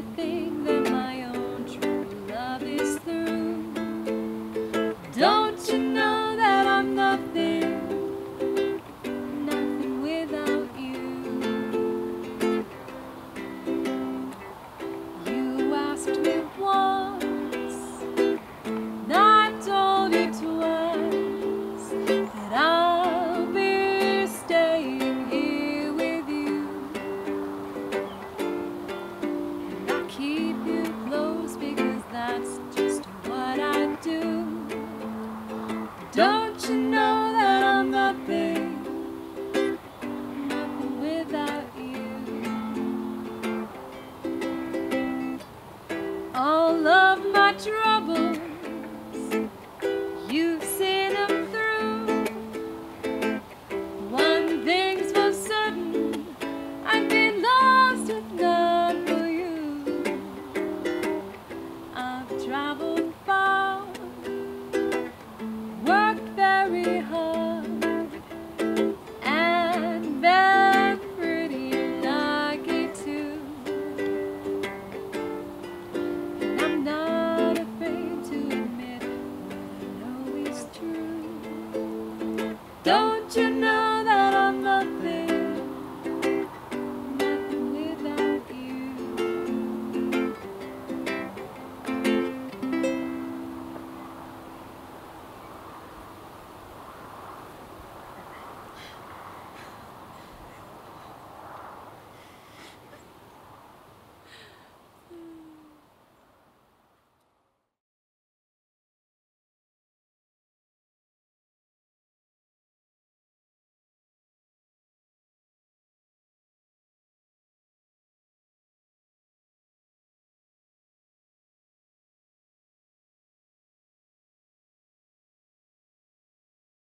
think that my own true love is through? Don't you know that I'm nothing, nothing without you? You asked me once, and I told you twice that I'll be staying here with you, and I keep you close because that's just what I do. Don't you know that I'm nothing, nothing without you? All of my troubles, you've seen them through. One thing's for certain, I'd be lost if not for you. I've traveled far, worked very hard, and been pretty lucky too. And I'm not afraid to admit what I know is true. Don't you know